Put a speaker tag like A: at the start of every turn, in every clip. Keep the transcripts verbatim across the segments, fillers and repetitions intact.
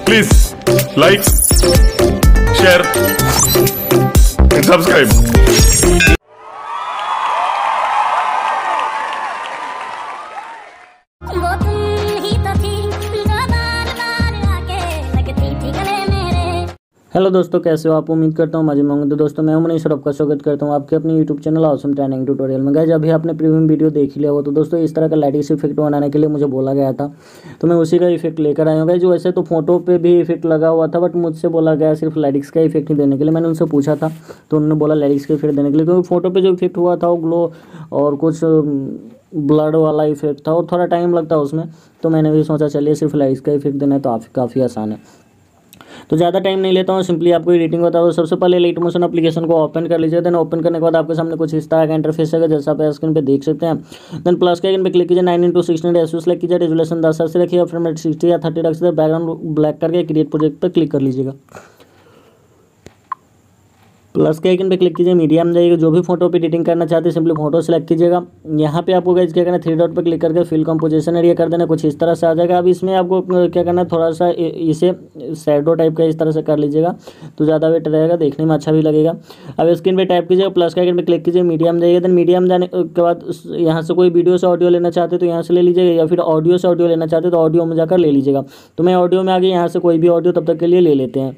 A: Please like, share and subscribe.
B: Hello दोस्तों, कैसे हो आप? उम्मीद करता हूँ मजे में होंगे। तो दोस्तों मैं मनीष और आपका स्वागत करता हूँ आपके अपने YouTube channel awesome training tutorial में। गाइस अभी आपने प्रीमियम वीडियो देख लिया हो, तो दोस्तों इस तरह का लाइटिंग इफेक्ट बनाने के लिए मुझे बोला गया था, तो मैं उसी का इफेक्ट लेकर आया हूँ। गाइस जो वैसे तो फोटो पे भी इफेक्ट लगा हुआ था, बट मुझसे बोला गया सिर्फ लाइटिक्स का इफेक्ट ही देने के लिए। मैंने उनसे पूछा था तो उन्होंने बोला लाइटिक्स का इफेक्ट देने के लिए, क्योंकि फोटो पर जो इफेक्ट हुआ था वो ग्लो और कुछ ब्लड वाला इफेक्ट था और थोड़ा टाइम लगता है उसमें। तो मैंने भी सोचा चलिए सिर्फ लाइट्स का इफेक्ट देना है तो काफ़ी आसान है। तो ज़्यादा टाइम नहीं लेता हूँ, सिंपली आपको एडिटिंग बता दो। सबसे पहले लाइट मोशन एप्लीकेशन को ओपन कर लीजिए। देन ओपन करने के बाद आपके सामने कुछ इस तरह का इंटरफेस है, जैसा आप स्क्रीन पे देख सकते हैं। देन प्लस के आइकन पे क्लिक कीजिए, nine into sixteen ratio select कीजिए, रेजोल्यूशन दस से रखिए, फ्रेम रेट सिक्सटी या थर्टी रख सकते हैं। बैकग्राउंड ब्लैक करके क्रिएट प्रोजेक्ट पर क्लिक कर लीजिएगा। प्लस के आइकन पे क्लिक कीजिए, मीडिया में जाइएगा। जो भी फोटो पे एडिटिंग करना चाहते हैं सिंपली फोटो सेलेक्ट कीजिएगा। यहाँ पे आपको गाइस क्या करना है, थ्री डॉट पे क्लिक करके फिल कंपोजिशन एरिया कर देना, कुछ इस तरह से आ जाएगा। अब इसमें आपको क्या करना है, थोड़ा सा इसे शैडो टाइप का इस तरह से कर लीजिएगा तो ज़्यादा बेटर रहेगा, देखने में अच्छा भी लगेगा। अब स्क्रीन पे टाइप कीजिएगा, प्लस के आइकन पे क्लिक कीजिए, मीडिया में जाइएगा। देन मीडिया में जाने के बाद यहाँ से कोई वीडियो से ऑडियो लेना चाहते तो यहाँ से ले लीजिएगा, या फिर ऑडियो से ऑडियो लेना चाहते तो ऑडियो में जाकर ले लीजिएगा। तो मैं ऑडियो में आ गई, यहाँ से कोई भी ऑडियो तब तक के लिए ले लेते हैं।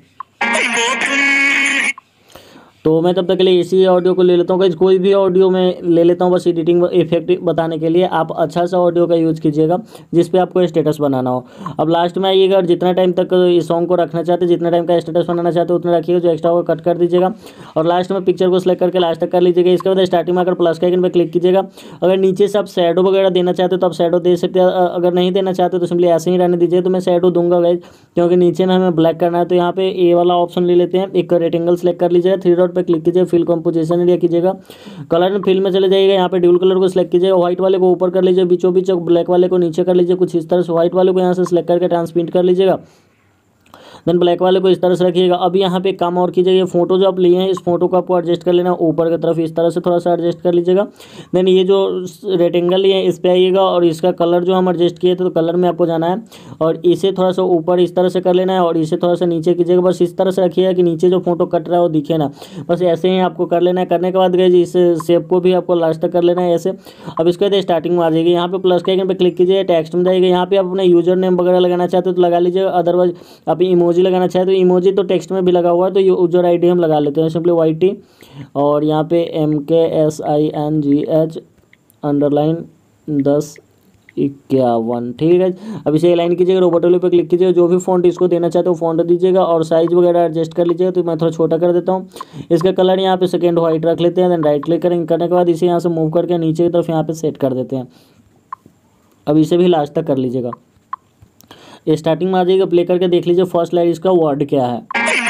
B: तो मैं तब तक के लिए इसी ऑडियो को ले लेता हूँ। कोई भी ऑडियो में ले लेता हूँ, बस एडिटिंग इफेक्ट बताने के लिए। आप अच्छा सा ऑडियो का यूज़ कीजिएगा जिस पे आपको स्टेटस बनाना हो। अब लास्ट में आइएगा और जितना टाइम तक इस सॉन्ग को रखना चाहते हैं, जितना टाइम का स्टेटस बनाना चाहते हो उतना रखिएगा, जो एक्स्ट्रा होगा कट कर दीजिएगा। और लास्ट में पिक्चर को सिलेक्ट करके लास्ट तक कर लीजिएगा। इसके बाद स्टार्टिंग में आकर प्लस के आइकन पे क्लिक कीजिएगा। अगर नीचे से आप शैडो वगैरह देना चाहते हो तो आप शैडो दे सकते हैं, अगर नहीं देना चाहते तो सिंपली ऐसे ही रहने दीजिए। तो मैं शैडो दूंगा गाइस, क्योंकि नीचे में हमें ब्लैक करना है। तो यहाँ पे ए वाला ऑप्शन ले लेते हैं, एक रेक्टेंगल सेलेक्ट कर लीजिएगा, थ्री डॉट पे क्लिक कीजिए, फिल कंपोजिशन एरिया कीजिएगा, कलर में फिल में चले जाइएगा। यहाँ पे ड्यूल कलर को सिलेक्ट कीजिएगा, व्हाइट वाले को ऊपर कर लीजिए, बीचों बीच ब्लैक वाले को नीचे कर लीजिए, कुछ इस तरह से। व्हाइट वाले को यहाँ से सिलेक्ट करके ट्रांसपेरेंट कर लीजिएगा, देन ब्लैक वाले को इस तरह से रखिएगा। अभी यहाँ पे एक काम और कीजिएगा, ये फोटो जो आप लिए हैं इस फोटो को आपको एडजस्ट कर लेना ऊपर की तरफ, इस तरह से थोड़ा सा एडजस्ट कर लीजिएगा। देन ये जो रेक्टेंगल लिए इस पे आइएगा और इसका कलर जो हम एडजस्ट किए थे तो कलर में आपको जाना है और इसे थोड़ा सा ऊपर इस तरह से कर लेना है और इसे थोड़ा सा नीचे कीजिएगा। बस इस तरह से रखिएगा कि नीचे जो फोटो कट रहा है वो दिखे ना, बस ऐसे ही आपको कर लेना है। करने के बाद गए इस शेप को भी आपको लास्ट तक कर लेना है ऐसे। अब इसके बाद स्टार्टिंग में आ जाएगी, यहाँ पे प्लस के आइकन पे क्लिक कीजिए, टेक्स्ट में जाइएगा। यहाँ पे आप अपने यूजर नेम वगैरह लगाना चाहते हो तो लगा लीजिएगा, अदरवाइज आप इमोजी लगाना चाहते हो, इमोजी तो टेक्स्ट में भी लगा हुआ है तो यूजर आईडी हम लगा लेते हैं सिंपली वाई टी और यहाँ पे M K S I N G H underline दस इक्यावन, ठीक है। अब इसे लाइन कीजिएगा, रोबोटोली पे क्लिक कीजिएगा, जो भी फॉन्ट इसको देना चाहते हो फॉन्ट दीजिएगा और साइज वगैरह एडजस्ट कर लीजिएगा। तो मैं थोड़ा छोटा कर देता हूँ। इसका कलर यहाँ पे सेकेंड व्हाइट रख लेते हैं, देन राइट क्लिक करेंगे, करने के बाद इसे यहाँ से मूव करके नीचे की तरफ यहाँ पे सेट कर देते हैं। अब इसे भी लास्ट तक कर लीजिएगा। स्टार्टिंग में आ जाइएगा, प्ले करके देख लीजिए फर्स्ट लाइन इसका वर्ड क्या है,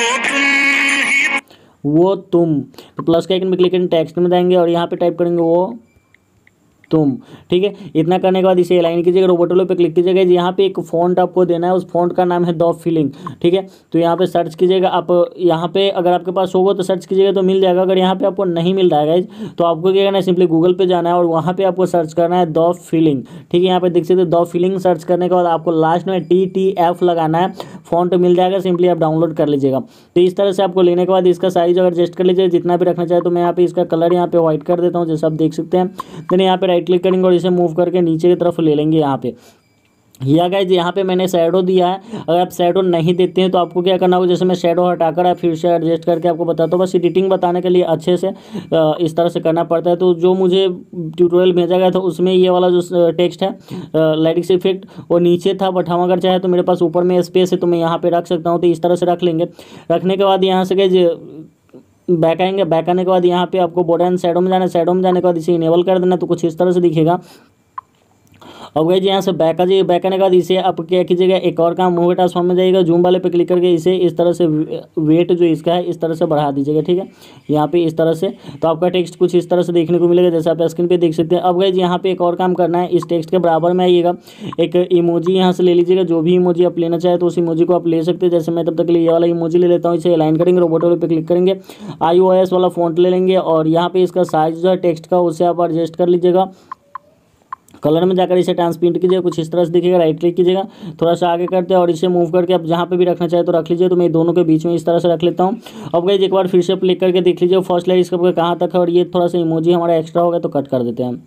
B: वो तुम। तो प्लस के आइकन पे क्लिक करेंगे, टेक्स्ट में जाएंगे और यहाँ पे टाइप करेंगे वो तुम, ठीक है। इतना करने के बाद इसे अलाइन कीजिएगा, रोबोटोलो पे क्लिक कीजिएगा। यहाँ पे एक फॉन्ट आपको देना है, उस फॉन्ट का नाम है द फीलिंग, ठीक है। तो यहाँ पे सर्च कीजिएगा, आप यहाँ पे अगर आपके पास होगा तो सर्च कीजिएगा तो मिल जाएगा। अगर यहाँ पे आपको नहीं मिल रहा है गाइज तो आपको क्या करना है, सिंपली गूगल पे जाना है और वहाँ पे आपको सर्च करना है द फीलिंग, ठीक है। यहाँ पे देख सकते द फीलिंग सर्च करने के बाद आपको लास्ट में टी टी एफ लगाना है, फॉन्ट मिल जाएगा, सिंपली आप डाउनलोड कर लीजिएगा। तो इस तरह से आपको लेने के बाद इसका साइज अगर एडजस्ट कर लीजिए जितना भी रखना चाहे। तो मैं यहाँ पे इसका कलर यहाँ पे व्हाइट कर देता हूँ जैसा आप देख सकते हैं। देन यहाँ पे राइट क्लिक करेंगे और इसे मूव करके नीचे की तरफ ले लेंगे यहाँ पे। या गाइज यहाँ पे मैंने शैडो दिया है, अगर आप शैडो नहीं देते हैं तो आपको क्या करना होगा, जैसे मैं शैडो हटाकर आप फिर से एडजस्ट करके आपको बताता हूँ। बस एडिटिंग बताने के लिए अच्छे से इस तरह से करना पड़ता है। तो जो मुझे ट्यूटोरियल भेजा गया था उसमें ये वाला जो टेक्स्ट है लाइटिक्स इफेक्ट वो नीचे था, बट हम अगर चाहे तो मेरे पास ऊपर में स्पेस है तो मैं यहाँ पर रख सकता हूँ। तो इस तरह से रख लेंगे। रखने के बाद यहाँ से गाइज बैक आएंगे, बैक आने के बाद यहाँ पे आपको बॉर्डर एंड शैडो में जाना है। शैडो में जाने के बाद इसे इनेबल कर देना, तो कुछ इस तरह से दिखेगा। अब गाइस यहाँ से बैक आ जाइए, बैक आने के बाद इसे आप क्या कीजिएगा, एक और काम मूव ट्रांसफॉर्म में जाइएगा, जूम वाले पे क्लिक करके इसे इस तरह से वेट जो इसका है इस तरह से बढ़ा दीजिएगा, ठीक है। यहाँ पे इस तरह से तो आपका टेक्स्ट कुछ इस तरह से देखने को मिलेगा जैसे आप स्क्रीन पे देख सकते हैं। अब गाइस यहाँ पे एक और काम करना है, इस टेक्स्ट के बराबर में आइएगा, एक इमोजी यहाँ से ले लीजिएगा। जो भी इमोजी आप लेना चाहे तो उस इमोजी को आप ले सकते हैं। जैसे मैं तब तक ये वाला इमोजी ले लेता हूँ, इसे अलाइन करेंगे, रोबोट वाले पे क्लिक करेंगे, आई ओ एस वाला फॉन्ट ले लेंगे और यहाँ पे इसका साइज जो है टेक्स्ट का उसे आप एडजस्ट कर लीजिएगा। कलर में जाकर इसे ट्रांसपेरेंट कीजिएगा, कुछ इस तरह से दिखेगा। राइट क्लिक कीजिएगा, थोड़ा सा आगे करते हैं और इसे मूव करके आप जहाँ पे भी रखना चाहे तो रख लीजिए। तो मैं दोनों के बीच में इस तरह से रख लेता हूँ। अब गाइस एक बार फिर से क्लिक करके देख लीजिए फर्स्ट लाइन इसका कहाँ तक है, और ये थोड़ा सा इमोजी हमारा एक्स्ट्रा होगा तो कट कर देते हैं हम,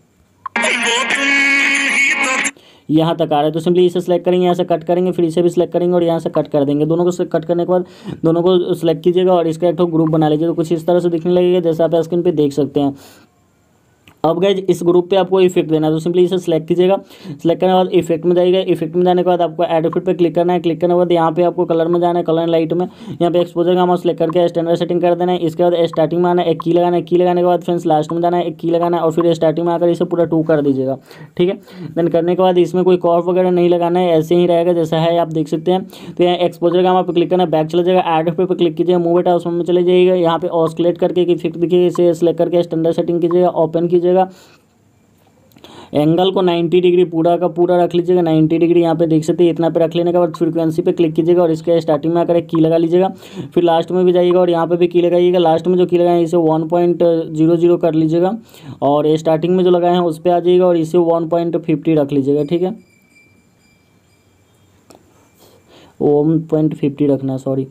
B: यहाँ तक आ रहा है। तो सिंपली इसे सेलेक्ट करेंगे, यहाँ से कट करेंगे, फिर इसे भी सिलेक्ट करेंगे और यहाँ से कट कर देंगे। दोनों को कट करने के बाद दोनों को सिलेक्ट कीजिएगा और इसका एक तो ग्रुप बना लीजिए। तो कुछ इस तरह से दिखने लगेगा जैसा आप स्क्रीन पे देख सकते हैं। अब गाइज इस ग्रुप पे आपको इफेक्ट देना है, तो सिंपली इसे सेलेक्ट कीजिएगा। सेलेक्ट करने के बाद इफेक्ट में जाइएगा। इफेक्ट में जाने के बाद आपको ऐड इफेक्ट पे क्लिक करना है। क्लिक करने के बाद यहाँ पे आपको कलर में जाना है, कलर एंड लाइट में। यहाँ पे एक्सपोजर का अमाउंट सेलेक्ट करके स्टैंडर्ड सेटिंग कर देना है। इसके बाद स्टार्टिंग में आना है, एक की लगाना है। की लगाने के बाद फ्रेंड्स लास्ट में जाना है, एक की लगाना है और फिर स्टार्टिंग में आकर इसे पूरा टू कर दीजिएगा। ठीक है, देन करने के बाद इसमें कोई कॉर्व वगैरह नहीं लगाना है, ऐसे ही रहेगा जैसा है आप देख सकते हैं। तो यहाँ एक्सपोजर का अमाउंट पे क्लिक करना है, बैक चला जाएगा, ऐड इफेक्ट पे क्लिक कीजिएगा, मूव इट उसमें में चले जाइएगा। यहाँ पे ऑस्किलेट करके एक इफेक्ट दिखिए, इसे सेलेक्ट करके स्टैंडर्ड सेटिंग कीजिएगा, ओपन कीजिएगा। एंगल को नब्बे डिग्री पूरा का पूरा रख लीजिएगा, नब्बे डिग्री यहाँ पे देख सकते हैं। इतना पे रख लेने के बाद फ्रीक्वेंसी पे क्लिक कीजिएगा और इसके स्टार्टिंग में आकर एक की लगा लीजिएगा। फिर लास्ट में भी जाइएगा और यहाँ पे भी की लगाइएगा। लास्ट में जो की लगाए इसे वन पॉइंट जीरो जीरो कर लीजिएगा और ये स्टार्टिंग में जो लगाए हैं उस पर आ जाइएगा और इसे वन पॉइंट फिफ्टी रख लीजिएगा। ठीक है, वन पॉइंट फिफ्टी रखना, सॉरी।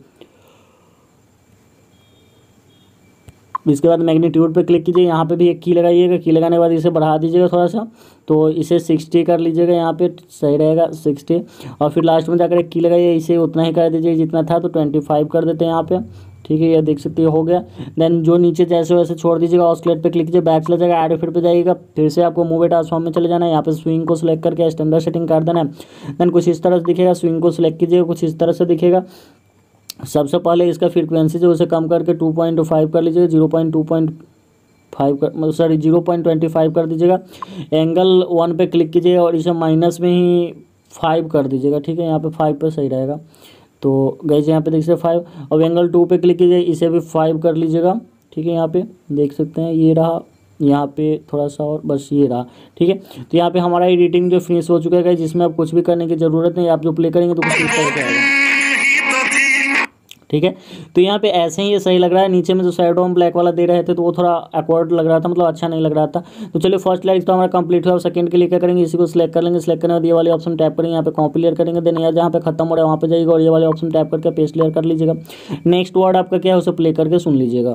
B: इसके बाद मैग्नीट्यूड पे क्लिक कीजिए, यहाँ पे भी एक की लगाइएगा। की लगाने के बाद इसे बढ़ा दीजिएगा थोड़ा सा, तो इसे सिक्सटी कर लीजिएगा, यहाँ पे सही रहेगा सिक्सटी। और फिर लास्ट में जाकर एक की लगाइए, इसे उतना ही कर दीजिए जितना था, तो ट्वेंटी फाइव कर देते हैं यहाँ पे। ठीक है, ये देख सकते हो गया। देन जो नीचे जैसे वैसे छोड़ दीजिएगा। ऑस्किलेट पे क्लिक कीजिए, बैक चला जाएगा, ऐड इफेक्ट पे जाइएगा, फिर से आपको मूव इट ट्रांसफॉर्म में चले जाना है। यहाँ पे स्विंग को सिलेक्ट करके स्टैंडर्ड सेटिंग कर देना है। देन कुछ इस तरह से दिखेगा, स्विंग को सिलेक्ट कीजिएगा, कुछ इस तरह से दिखेगा। सबसे पहले इसका फ्रीक्वेंसी जो उसे कम करके टू पॉइंट फाइव कर लीजिएगा, zero point two point five कर मतलब sorry zero point twenty five कर दीजिएगा। एंगल वन पे क्लिक कीजिएगा और इसे माइनस में ही फाइव कर दीजिएगा। ठीक है, यहाँ पे फाइव पे सही रहेगा। तो गाइस यहाँ पे देख सकते फाइव। अब एंगल टू पे क्लिक कीजिए, इसे भी फाइव कर लीजिएगा। ठीक है, यहाँ पे देख सकते हैं ये रहा, यहाँ पे थोड़ा सा और, बस ये रहा। ठीक है, तो यहाँ पे हमारा एडिटिंग जो फिनिश हो चुका है, जिसमें आप कुछ भी करने की ज़रूरत नहीं, आप जो प्ले करेंगे तो कुछ इस तरह से आएगा। ठीक है, तो यहाँ पे ऐसे ही ये सही लग रहा है। नीचे में जो शैडो हम ब्लैक वाला दे रहे थे तो वो थोड़ा एक्वर्ड लग रहा था, मतलब अच्छा नहीं लग रहा था। तो चलिए फर्स्ट लाइट तो हमारा कंप्लीट हुआ। सेकंड के लिए क्या करेंगे, इसी को सिलेक्ट कर लेंगे। सिलेक्ट करने के बाद ये वाले ऑप्शन टैप करेंगे, यहाँ पे कॉपी लेयर करेंगे। देन यहाँ जहाँ पे खत्म हो रहा है वहाँ पे जाइएगा और ये वाले ऑप्शन टैप करके पेस्ट लेयर कर लीजिएगा। नेक्स्ट वर्ड आपका क्या है उसे प्ले करके सुन लीजिएगा,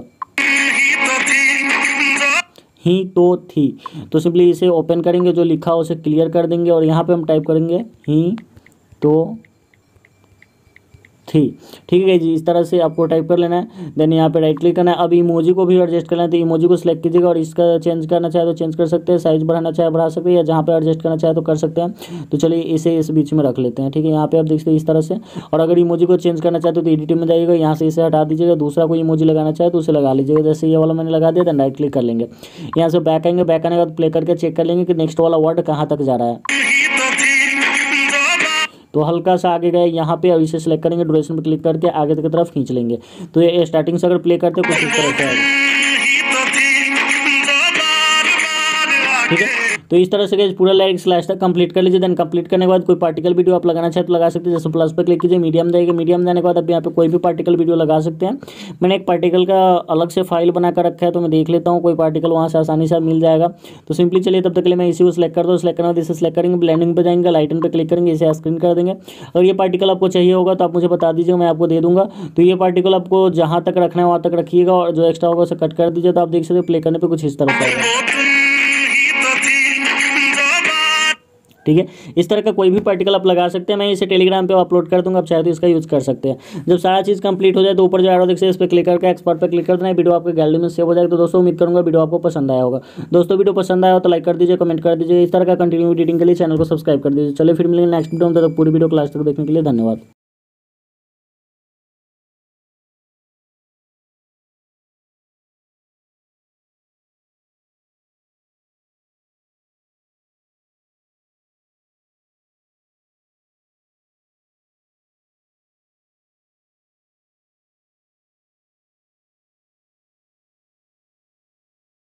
B: ही तो थी। तो सिंपली इसे ओपन करेंगे, जो लिखा हो उसे क्लियर कर देंगे और यहाँ पे हम टाइप करेंगे ही तो थी। ठीक है जी, इस तरह से आपको टाइप कर लेना है। देन यहाँ पे राइट क्लिक करना है। अब इमोजी को भी एडजस्ट करना है, तो इमोजी को सिलेक्ट कीजिएगा और इसका चेंज करना चाहे तो चेंज कर सकते हैं, साइज बढ़ाना चाहे बढ़ा सकते हैं, या जहाँ पे एडजस्ट करना चाहे तो कर सकते हैं। तो चलिए इसे इस बीच में रख लेते हैं। ठीक है, यहाँ पे आप देख सकते हैं इस तरह से। और अगर इमोजी को चेंज करना चाहते हो तो एडिटिंग में जाइएगा, यहाँ से इसे हटा दीजिएगा, दूसरा कोई इमोजी लगाना चाहे तो उसे लगा लीजिएगा। जैसे ये वाला मैंने लगा दिया, देन राइट क्लिक कर लेंगे। यहाँ से बैक आएंगे, बैक आने के बाद प्ले करके चेक कर लेंगे कि नेक्स्ट वाला वर्ड कहाँ तक जा रहा है। तो हल्का सा आगे गए यहाँ पे, और इसे सेलेक्ट करेंगे, ड्यूरेशन पे क्लिक करके आगे की तरफ खींच लेंगे। तो ये स्टार्टिंग से अगर प्ले करते कुछ इस तरह से आएगा। ठीक है, तो इस तरह से गाइस पूरा लिरिक्स लास्ट तक कंप्लीट कर लीजिए। देन कंप्लीट करने के बाद कोई पार्टिकल वीडियो आप लगाना चाहे तो लगा सकते हैं। जैसे प्लस पे क्लिक कीजिए, मीडियम जाएगा, मीडियम जाने के बाद आप यहाँ पे कोई भी पार्टिकल वीडियो लगा सकते हैं। मैंने एक पार्टिकल का अलग से फाइल बना कर रखा है, तो मैं देख लेता हूँ कोई पार्टिकल वहाँ से आसानी से मिल जाएगा। तो सिंपली चलिए तब तक के लिए मैं इसी को सिलेक्ट कर दूँ। सिलेक्ट करने बाद इसे सिलेक्ट करेंगे, ब्लेंडिंग पे जाएंगे, लाइटन पे क्लिक करेंगे, इसे स्क्रीन कर देंगे। अगर ये पार्टिकल आपको चाहिए होगा तो आप मुझे बता दीजिए, मैं आपको दे दूंगा। तो ये पार्टिकल आपको जहाँ तक रखना है वहाँ तक रखिएगा और जो एक्स्ट्रा होगा उसे कट कर दीजिए। तो आप देख सकते हो प्ले करने पर कुछ इस तरह से आएगा। ठीक है, इस तरह का कोई भी पार्टिकल आप लगा सकते हैं। मैं इसे टेलीग्राम पे अपलोड कर दूंगा, आप चाहे तो इसका यूज़ कर सकते हैं। जब सारा चीज़ कंप्लीट हो जाए तो ऊपर जो एरो देख सकते हैं इस पर क्लिक करके एक्सपर्ट पे क्लिक कर देना है। वीडियो आपके गैलरी में सेव हो जाएगा। तो दोस्तों उम्मीद करूंगा वीडियो आपको पसंद आया होगा। दोस्तों वीडियो पसंद आया हो तो लाइक कर दीजिए, कमेंट कर दीजिए। इस तरह का कंटिन्यू एडिटिंग के लिए चैनल को सब्सक्राइब कर दीजिए। चलिए फिर मिलेंगे नेक्स्ट वीडियो में, तब तक पूरी वीडियो क्लास तक देखने के लिए धन्यवाद।